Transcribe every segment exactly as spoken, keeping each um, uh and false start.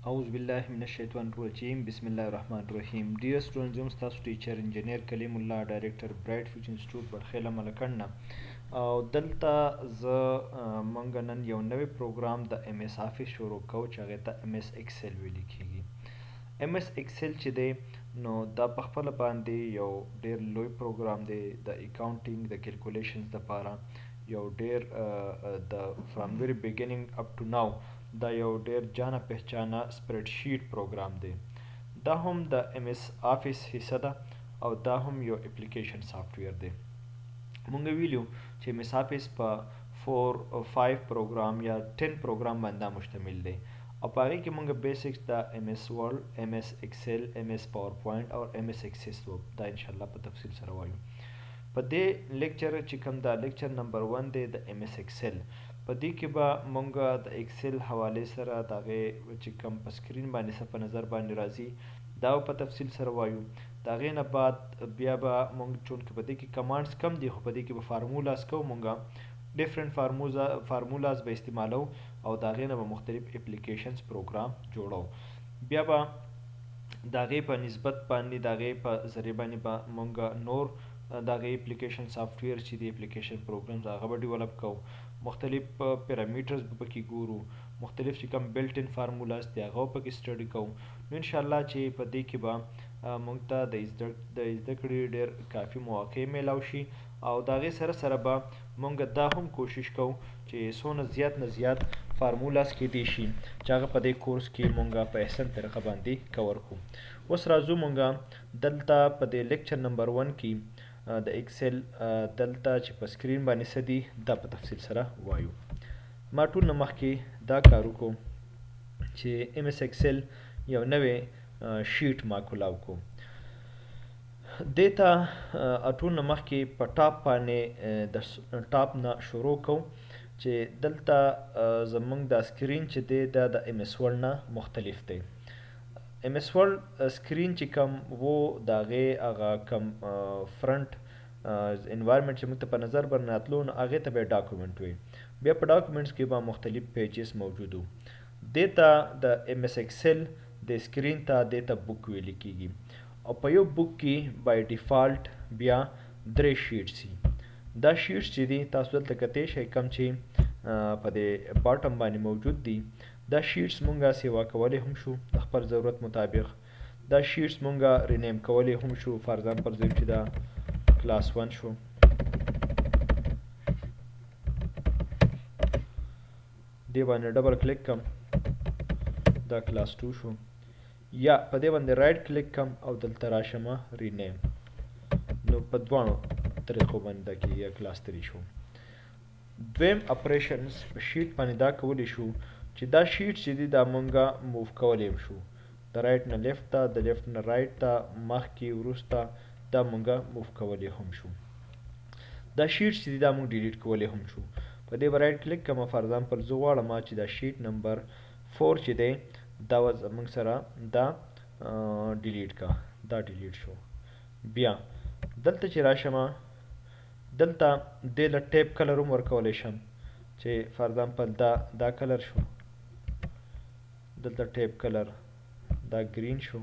أعوذ بالله من الشیطان الرجیم بسم الله الرحمن الرحیم. Dear students, زه ستاسو ټیچر انجینیر کلیم الله ډایرکټر برایټ فیوچر انسټیټیوټ برخیله ملکڼ او دلته زه مونږ نن یو نوی پروګرام د ایم ایس آفیس شروع کوو چې هغې ته ایم ایس ایکسل ویل کیږي. ایم ایس ایکسل چې دی نو دا په خپله باندې یو ډیر لوی پروګرام دی د اکاونټینګ د کیلکولیشنز دپاره، یو ډیر د فرام ویری بیګیننګ اپ ټو ناو دا یو ډیر جانه پهچانه سپریډ شیټ پروګرام دی. دا هم د ایم ایس آفیس حصه ده او دا هم یو اپلیکیشن سافټویر دی. مونږ ویلو چې ایم ایس آفیس په فور فایو پروګرام یا ټین پروګرام باندې مشتمل دی او په هغې کې مونږ بیسکس د ایم ایس ورلډ، ایم ایس ایکسل، ایم ایس پاور پوینټ او ایم ایس ایکسس دا انشاءالله په تفصیل سره وایو. په دې لیکچر چې کوم دا لیکچر نمبر ون دی د ایم ایس ایکسل، په دې کې به مونږ د ایکسل حوالې سره د هغې چې کوم په سکرین باندې څه په نظر باندې راځي دا په تفصیل سره وایو. د هغې نه بعد بیا به مونږ چونکې په دې کې کمانډس کم دي خو په دې کې به فارمولاز کوو، مونږ ډیفرنٹ فارموزا فارمولاز به استعمالو او د هغې نه به مختلف اپلیکیشنز پروګرام جوړو. بیا به د هغې په نسبت باندې د هغې په ذریعه باندې به مونږ نور د هغې اپلیکیشن سافټویر چې دی اپلیکیشن پروګرامز هغه به ډیولپ کوو، مختلف پیرامیټرز به پکې ګورو، مختلف چې کوم بلټ ان فارمولاز دی هغه به پکې سټډي کوو. نو انشاءالله چې په دې کې به موږ ته د زده کړې ډېر کافي مواقع میلاو شي او د هغې سره سره به موږ دا هم کوشش کوو چې څونه زیات نه زیات فارمولاز کیدی شي چې هغه په دې کورس کې موږ په احسن طریقه باندې کور کړو. اوس راځو موږ دلته په دې لیکچر نمبر ون کې د ایکسل دلته چې په سکرین باندې څه دي دا په تفصیل سره وایو. ما ټول نه مخکې دا کار وکړو چې ایم ایس ایکسل یو نوی شیټ ما کولاو کړو. دې ته ټول نه مخکې په ټاپ باندې د ټاپ نه شروع کوو چې دلته زموږ دا سکرین چې دی دا د ایم ایس ورلډ نه مختلف دی. ایم ایس ورلډ سکرین چې کوم و د هغې هغه کوم فرنټ انوایرمنټ چې موږ ته په نظر باندې راتلو نو هغې ته به یې ډاکومنټ وي. بیا په ډاکومنټس کې به مختلف پیجز موجود وو. دې ته د ایم ایس ایکسل د سکرین ته دې ته بک ویل کیږي او په یو بک کې بای ډیفالټ بیا درې شیټس دي. دا شیټس چې دي تاسو دلته کتی شئ کوم چې په دې باټم باندې موجود دي دا شیټس مونږه سیوا کولی هم شو د خپل ضرورت مطابق. دا شیټس مونږه رینیم کولی هم شو. فار ایگزامپل زه چې دا کلاس ون شو دې باندې ډبل کلیک کم دا کلاس ټو شو، یا په دې باندې رایټ کلیک کم او دلته راشم رینیم، نو په دواړو طریقو باندې دا کې یا کلاس تری شو. دویم اپریشنز په شیټ باندې دا کولی شو چې دا شیټ چې دی دا مونږه موو کولی شو د رایټ نه لیفت ته، د لیفت نه رایټ ته، مخکې وروسته دا مونږه موو کولی هم شو. دا شیټ چې دی دا مونږ ډیلیټ کولی هم شو. په دې به رایټ کلیک کوم. فار ایگزامپل زه غواړم چې دا شیټ نمبر فور چې دی دا زموږ سره دا ډیلیټ کا، دا ډیلیټ شو. بیا دلته چې راشم دلته دې له ټیپ کلر هم ورکولی شم چې فار ایگزامپل دا دا کلر شو، دلته ټیپ کلر دا گرین شو،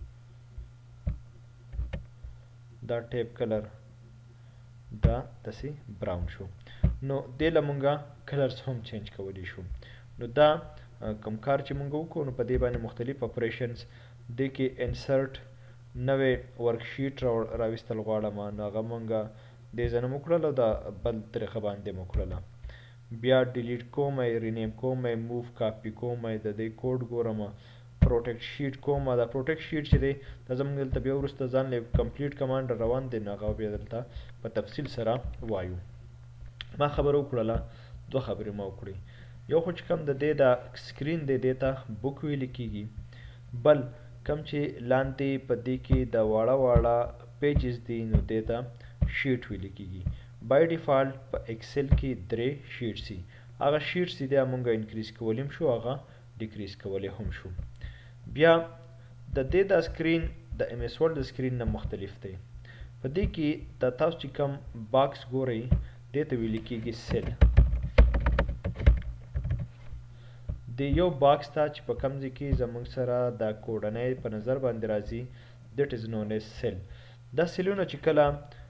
دا ټیپ کلر دا داسې براون شو. نو دې له مونږه کلرز هم چینج کولی شو. نو دا کوم کار چې مونږ وکړو نو په دې باندې مختلف اپریشنز دې کې انسرټ نوې ورکشیټ راویستل غواړم نو هغه مونږه دې ځای نه مو کړله او د بل طریقه باندې مو کړله. بیا ډیلیټ کوم، رینیم کوم، موو کاپي کوم، د دې کوډ ګورم، پروټیکټ شیټ کوم. دا پروټیکټ شیټ چې دی دا زموږ دلته بیا وروسته ځان له کمپلیټ کمانډ روان دی نو هغه بیا دلته په تفصیل سره وایو. ما خبره وکړله دوه خبرې ما وکړې. یو خو چې کوم د دې دا سکرین دی دې ته بک ویل کیږي، بل کوم چې لاندې په دې کې د واړه واړه پیجز دي نو دې ته شیټ ویل کیږي. بای ډیفالټ په ایکسل کې درې شیټس دي. هغه شیټس چې دی مونږ انکریز کولی هم شو، هغه ډیکریز کولی هم شو. بیا د دې دا سکرین د ایم ایس ورلډ د سکرین نه مختلف دی. په دې کې د تاسو چې کوم باکس ګورئ دې ته ویل کیږي سیل. د یو باکس ته چې په کوم ځای کې زموږ سره دا کوډنۍ په نظر باندې راځي دیټ از نون ایز سیل. دا سیلونه چې کله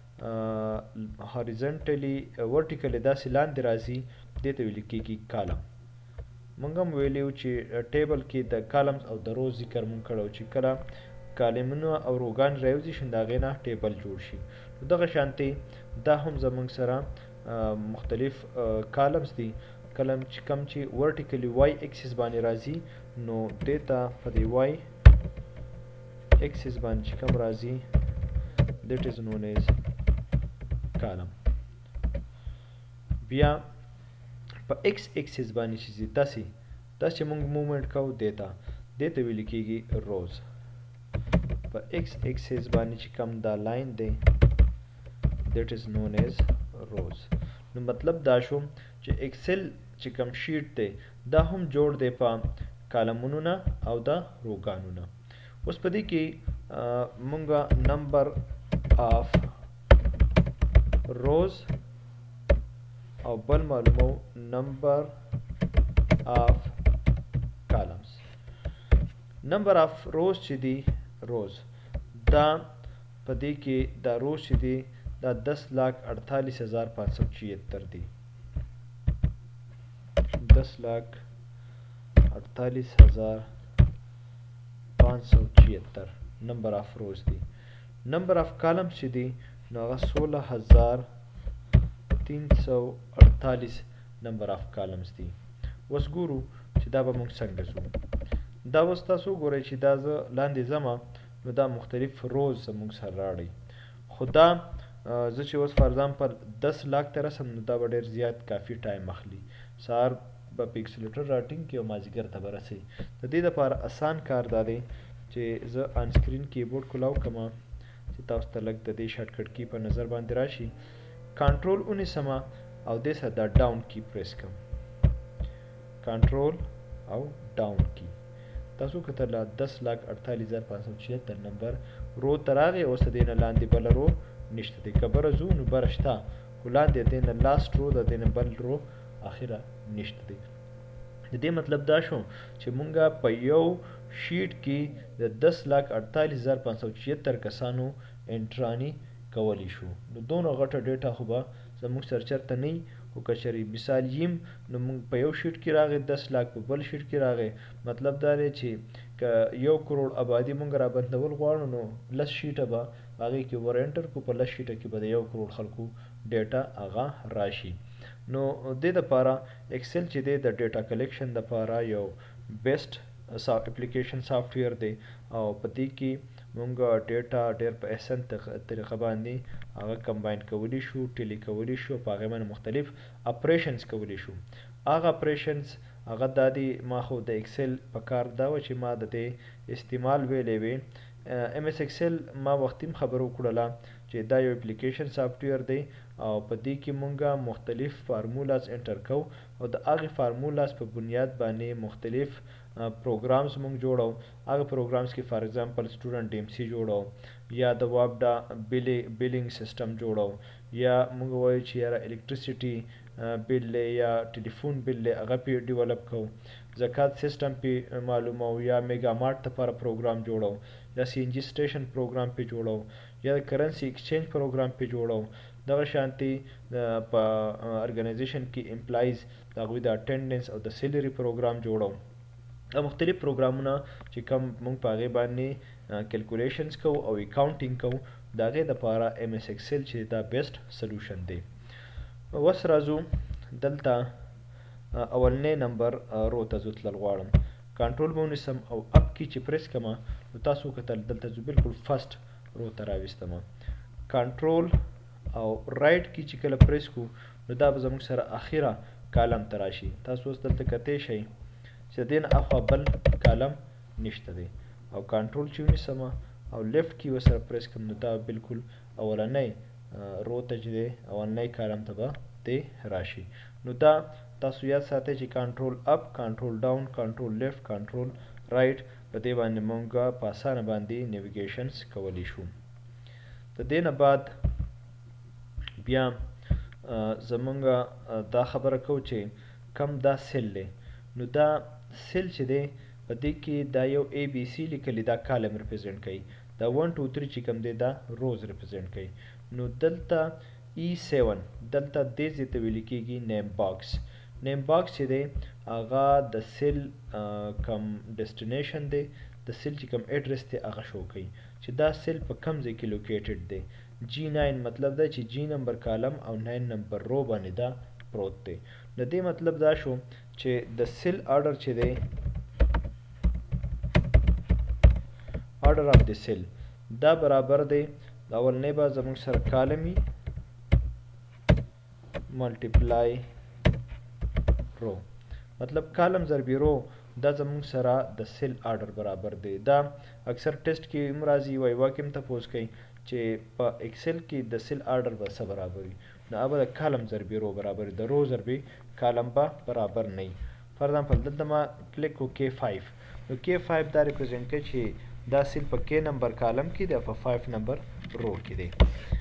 هاریزنټلی ورټیکلی داسې لاندې راځي دې ته ویل کېږي کالم. موږ هم ویلي وو چې ټیبل کې د کالمز او د روز ذکر موږ کړی و چې کله کالمونه او روګان راوځي شي د هغې نه ټیبل جوړ شي. نو دغه شانتې دا هم زموږ سره مختلف کالمز دي. کلم چې کم چې ورټیکلی وای اکسس باندې راځي نو دې ته په دې وای اکسس باندې چې کم راځي دیټ از نون ایز کالم. بیا په ایکس اکسس باندې چې ځي داسې داسې چې موږ موومنټ کوو دې ته دې ته ویل کېږي روز. په ایکس اکسس باندې چې کم دا لاین دی دیټ از نون ایز روز. نو مطلب دا شو چې ایکسل چې کم شیټ دی دا هم جوړ دی په کالمونو نه او د روګانو نه. اوس په دې کې مونږه نمبر آف روز او بل معلومو نمبر آف کالمز. نمبر آف روز چې دی روز دا په دې کې دا روز چې دی دا دس لاکھ اڑتالیس ہزار پانچ سو چھہتر دی. دس لاکھ اڑتالیس ہزار پانچ سو چھہتر نمبر آف روز دی. نمبر آف کالمز چې دی نو هغه سولہ ہزار تین سو اڑتالیس نمبر آف کالمز دی. اوس ګورو چې دا به موږ څنګه ځو. دا اوس تاسو وګورئ چې دا زه لاندې ځمه نو دا مختلف روز زموږ سره راړئ. خو دا زه چې اوس فار ایگزامپل دس لاکھ ته رسم نو دا به ډېر زیات کافي ټایم اخلي. سهار به پیکسلیټر راټینګ کړي او مازدیګر ته به رسئ. د دې دپاره اسان کار دا دی چې زه آن سکرین کیبورډ کولاو کړمه چې تاسو ته لږ د دې شارټکټ کی په نظر باندې راشي. کنټرول ونیسمه او دې سره دا ډاون کی پریس کړم. کنټرول او ډاون کی تاسو کتل دس لاکھ اڑتالیس ہزار پانچ سو چھہتر نمبر رو ته راغی. اوس د دې نه لاندې بله رو نشته دی. که بره ځو نو بره شته خو لاندې د دې نه لاست رو د دې نه بل رو اخره نشته دی. د دې مطلب دا شو چې مونږه په یو شیټ کې د دس لاکھ اڑتالیس ہزار پانچ سو چھہتر کسانو انټرانی کولی شو. نو دونه غټه ډیټا خو به زموږ سره چېرته نه وي. خو که چېرې مثال یم نو موږ په یو شیټ کې راغی دس لاکھ په بل شیټ کې راغی. مطلب دا دی چې که یو کروڑ آبادي موږ را بندول غواړو نو لس شیټه به هغې کې ور انټر کړو. په لس شیټه کې به د یو کروڑ خلکو ډیټا هغه راشي. نو دې دپاره ایکسل چې دی د ډیټا کلیکشن دپاره یو بیسټ اپلیکیشن سافټویر دی او په دې کې مونږ ډیټا ډېر په احسن طریقه باندې هغه کمباین کولی شو، ټیلی کولی شو، په هغې باندې مختلف اپریشنز کولی شو. هغه اپریشنز هغه دا دي ما خو د ایکسل په کار دا وه چې ما د دې استعمال ویلی وې. ایم ایس ایکسل ما وختي هم خبره وکړله چې دا یو اپلیکیشن سافټویر دی او په دې کې مونږ مختلف فارمولاز انټر کوو او د هغې فارمولاز په بنیاد باندې مختلف پروګرامز مونږ جوړو. هغه پروګرامز کې فار ایگزامپل سټوډنټ ډي ایم سی جوړو یا د وابډا بیلینګ سیسټم جوړو یا مونږ وایو چې یاره الکتریسټي بل دی یا ټلیفون بل دی هغه پې ډیولپ کوو. زکات سیسټم پې معلومو یا میګا مارټ دپاره پروګرام جوړو یا سی ان جي سټیشن پروګرام پې جوړو یا د کرنسي ایکسچینج پروګرام پې جوړو. دغه شانتي په ارګنایزیشن کې امپلایز د هغوی د اټینډنس او د سیلري پروګرام جوړو. دا مختلف پروګرامونه چې کوم موږ په هغې باندې کیلکولیشنز کوو او اکاونټینګ کوو د هغې دپاره ایم ایس ایکسل چې دا بیسټ سلوشن دی. اوس راځو دلته اولنی نمبر رو ته زه تلل غواړم. کنټرول به ونیسم او اپ کی چې پریس کړمه نو تاسو وکتل دلته زه بالکل فرسټ رو ته راویستمه. کنټرول او رایټ کی چې کله پریس کړو نو دا به زموږ سره اخیره کالم ته راشي. تاسو اوس دلته کتی شئ چې د دې نه اخوا بل کالم نشته دی او کنټرول چې ونیسمه او لیفټ کی ورسره پریس کړم نو دا بالکل اولنی رو ته چې دی اولنی کالم ته به دی راشي. نو دا تاسو یاد ساتئ چې کنټرول اپ، کنټرول ډاون، کنټرول لیفټ، کنټرول رایټ په دې باندې مونږ په اسانه باندې نیویګیشنز کولی شو. د دې نه بعد بیا زمونږ دا خبره کوو چې کم دا سیل دی نو دا سیل چې دی په دې کې دا یو اے بی سی لیکلی دا کالم ریپرزینټ کوي دا ون ټو تھری چې کوم دی دا روز ریپرزینټ کوي نو دلته ای سیون دلته دې ځای ته ویل کېږي نیم باکس نیم باکس چې دی هغه د سیل کم ډیسټینیشن دی د سیل چې کوم ایډرس دی هغه شو کوي چې دا سیل په کوم ځای کې لوکیټډ دی جی ناین مطلب دا چې جی نمبر کالم او ناین نمبر رو باندې دا پروت دی د دې مطلب دا شو چې د سیل آرډر چې دی آرډر اف د سیل دا برابر دی د اولنی به زموږ سره کالمي ملټیپلای رو مطلب کالم ضربې رو دا زموږ سره د سیل آرډر برابر دی دا اکثر ټیسټ کې هم راځي وایوا کې هم تپوس کوي چې په ایکسل کې د سیل آرډر به څه برابر وي نو هغه به د کالم ضربې رو برابر وي د رو ضربې کالم به برابر نه وي فار ایگزامپل دلته ما کلیک کو کې فایو نو کې فایو دا ریپرزینټ کوي چې دا سیل په کې نمبر کالم کې دی او په فایو نمبر رو کې دی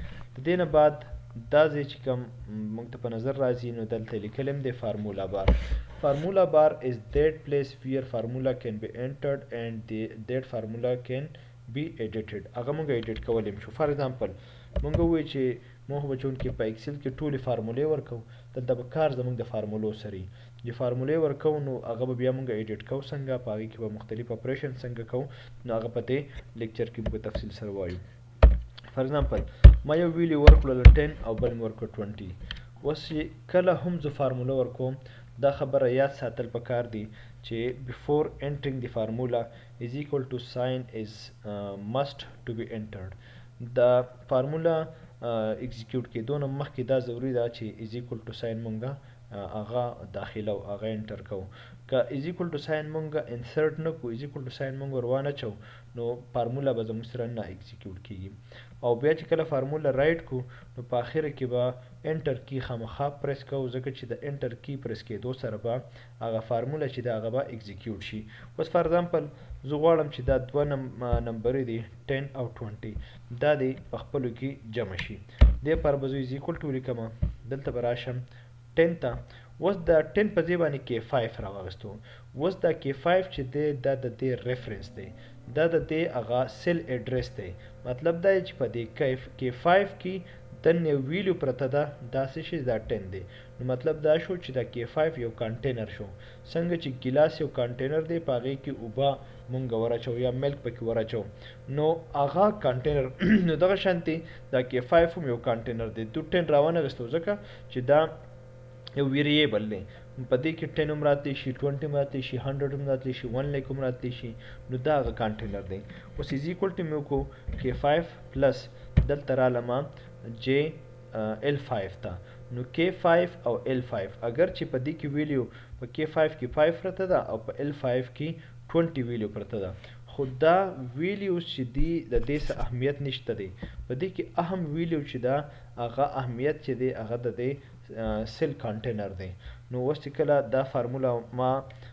د دې نه بعد دا ځای چې کوم موږ ته په نظر راځي نو دلته لیکلی هم دی فارمولا بار فارمولا بار is that place where formula can be entered and the, that formula can be edited هغه موږ ایډیټ کولی شو فار ایگزامپل موږ ووایو چې موږ به چونکې په ایکسل کې ټولې فارمولې ورکوو دلته به کار زموږ د فارمولو سره وي چې فارمولې ورکوو نو هغه به بیا موږ ایډیټ کوو څنګه په هغې کې به مختلف اپریشن څنګه کوو نو هغه په دې لیکچر کې په تفصیل سره وایو فار ایگزامپل ما یو ویلیو ورکړله ټین او بل مې ورکړه ټونټي اوس چې کله هم زه فارموله ورکوم دا خبره یاد ساتل پکار دی چې before entering the formula is equal to sign is uh, must to be entered دا فارموله اکزیکیوټ کېدو نه مخکې دا ضروري ده چې is equal to sign مونږه هغه داخله او هغه انټر کوو که is equal to sign مونږه انسرټ نه کوو is equal to sign مونږ ور وانه چو نو فارموله به زموږ سره نه اکزیکیوټ کېږي او بیا چې کله فارموله رایټ کو نو په آخره کې به انټر کی خامخا پریس کوو ځکه چې د انټر کی پریس کېدو سره به هغه فارموله چې ده هغه به اکزیکیوټ شي اوس فار ایگزامپل زه غواړم چې دا دوه نمبرې دي ټین او ټونټي دا دی په خپلو کې جمع شي دې پر به زه از ایکول ټو لیکم دلته به راشم ټین ته اوس د ټین په ځای باندې کې فایو راواغستو اوس دا کې فایو چې دی دا د دې ریفرنس دی دا د دې هغه سیل ایډرس دی مطلب دا چې په دې کې فایو کې دننه ویلیو پرته ده دا څه شي دا ټین دی نو مطلب دا شو چې دا کې فایو یو کانټینر شو څنګه چې ګیلاس یو کانټینر دی په هغې کې اوبه مونږ ورچو یا ملک پکې ورچو نو هغه کانټینر نو دغه شانتې دا کې فایو هم یو کانټینر دی تو ټین راوانغستو ځکه چې دا یو ویریبل دی په دې کې ټین هم راتلی شي ټونټي هم راتلی شي هنډرډ هم راتلی شي ون لیک هم راتلی شي نو دا هغه کانټینر دی اوس از ایکول ټو مې وکړو کې فایو پلس دلته رالم جے ایل فایو ته نو کې فایو او ایل فایو اگر چې په دې کې ویلیو په کې فایو کې فایو پرته ده او په ایل فایو کې ټونټي ویلیو پرته ده خو دا ویلیوز چې دي د دې څه اهمیت نشته دی په دې کې اهم ویلیو چې ده هغه اهمیت چې دی هغه د دې سیل کانټینر دی نو اوس چې کله دا فارموله ما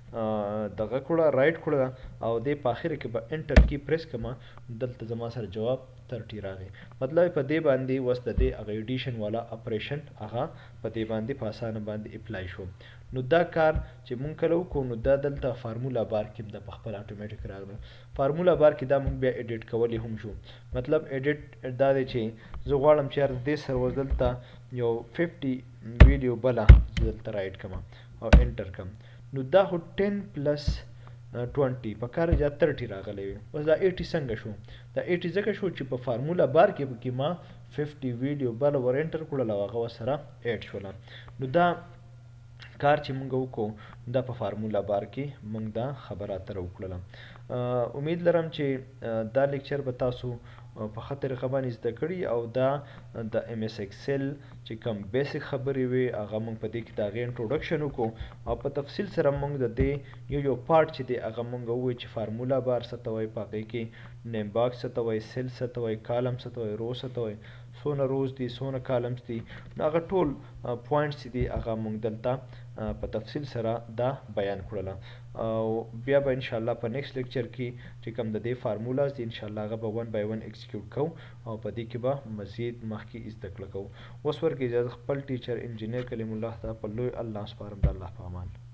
دغه کړه رایټ کړه او دې په اخر کې به انټر کی پریس کما دلته زما سره جواب ترټی راغی مطلب په دې باندې وس د دې هغه ایډیشن والا اپریشن هغه په دې باندې په اسانه باندې اپلای شو نو دا کار چې مونږ کله وکړو نو دا دلته فارمولا بار کې د خپل اتوماتیک راغله فارمولا بار کې دا مونږ بیا ایډیټ کولی هم شو مطلب ایډیټ دا دی چې زه غواړم چې دې سره دلته یو ففټي ویډیو بله دلته رایټ کما او انټر کم نو دا خو ټین پلس ټونټي په کار جا ترټي راغلی وي اوس دا ایټي څنګه شو دا ایټي ځکه شو چې په فارمولا بار کې پکې ما ففټي ویډیو بله ور انټر کړله او هغه ورسره ایډ شوله نو دا کار چې مونږ وکړو دا په فارمولا بار کې مونږ دا خبره اتره وکړله امید لرم چې دا لیکچر به تاسو په ښه طریقه باندې زده کړي او دا د ایم ایس ایکسل چې کوم بیسیک خبرې وي هغه مونږ په دې کې د هغې انټروډکشن وکړو او په تفصیل سره مونږ د دې یو یو پارټ چې دی هغه مونږ ووایو چې فارمولا بار څه ته وایي په هغې کې نیم باکس څه ته وایي سیل څه ته وایي کالم څه ته وایي رو څه ته وایي څونه روز دي څونه کالمز دي نو هغه ټول پوینټس چې دي هغه مونږ دلته په تفصیل سره دا بیان کړله او بیا به انشاءالله په نیکسټ لیکچر کې چې کوم د دې فارمولاز دي انشاءالله هغه به ون بای ون ایکزیکیوټ کوو او په دې کې به مزید مخکې زده کړه کوو اوس ورکې اجازه خپل ټیچر انجینیر کلیم الله ته په لوی الله سپارم د الله په امان